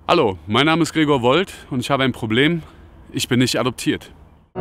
Hallo, mein Name ist Gregor Wold und ich habe ein Problem. Ich bin nicht adoptiert.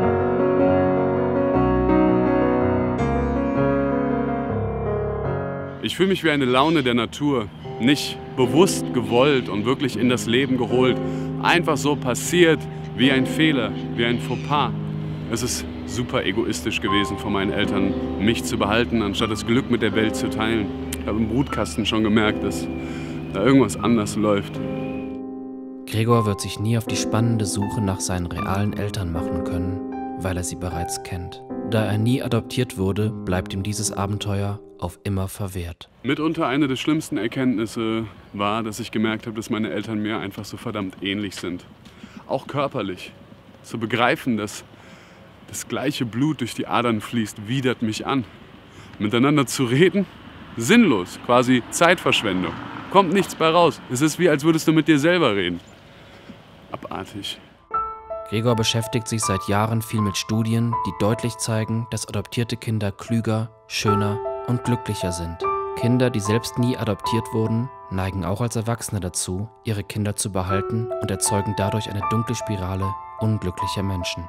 Ich fühle mich wie eine Laune der Natur, nicht bewusst gewollt und wirklich in das Leben geholt. Einfach so passiert, wie ein Fehler, wie ein Fauxpas. Es ist super egoistisch gewesen von meinen Eltern, mich zu behalten, anstatt das Glück mit der Welt zu teilen. Ich habe im Brutkasten schon gemerkt, dass da irgendwas anders läuft. Gregor wird sich nie auf die spannende Suche nach seinen realen Eltern machen können, weil er sie bereits kennt. Da er nie adoptiert wurde, bleibt ihm dieses Abenteuer auf immer verwehrt. Mitunter eine der schlimmsten Erkenntnisse war, dass ich gemerkt habe, dass meine Eltern mir einfach so verdammt ähnlich sind. Auch körperlich. Zu begreifen, dass das gleiche Blut durch die Adern fließt, widert mich an. Miteinander zu reden? Sinnlos, quasi Zeitverschwendung. Kommt nichts bei raus. Es ist wie, als würdest du mit dir selber reden. Abartig. Gregor beschäftigt sich seit Jahren viel mit Studien, die deutlich zeigen, dass adoptierte Kinder klüger, schöner und glücklicher sind. Kinder, die selbst nie adoptiert wurden, neigen auch als Erwachsene dazu, ihre Kinder zu behalten und erzeugen dadurch eine dunkle Spirale unglücklicher Menschen.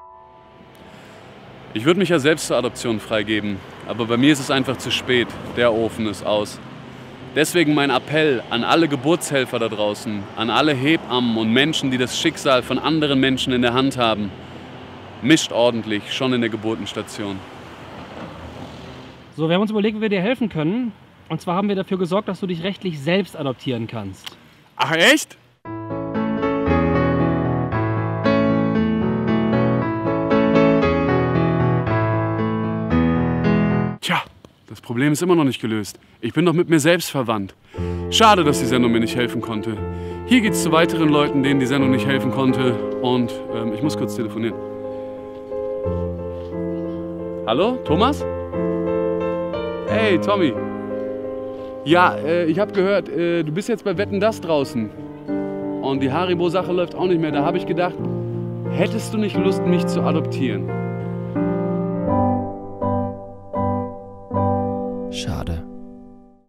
Ich würde mich ja selbst zur Adoption freigeben, aber bei mir ist es einfach zu spät. Der Ofen ist aus. Deswegen mein Appell an alle Geburtshelfer da draußen, an alle Hebammen und Menschen, die das Schicksal von anderen Menschen in der Hand haben. Mischt ordentlich, schon in der Geburtenstation. So, wir haben uns überlegt, wie wir dir helfen können. Und zwar haben wir dafür gesorgt, dass du dich rechtlich selbst adoptieren kannst. Ach echt? Tja, das Problem ist immer noch nicht gelöst. Ich bin doch mit mir selbst verwandt. Schade, dass die Sendung mir nicht helfen konnte. Hier geht's zu weiteren Leuten, denen die Sendung nicht helfen konnte. Und ich muss kurz telefonieren. Hallo, Thomas? Hey, Tommy. Ja, ich habe gehört, du bist jetzt bei Wetten, dass draußen. Und die Haribo-Sache läuft auch nicht mehr. Da habe ich gedacht, hättest du nicht Lust, mich zu adoptieren? Schade.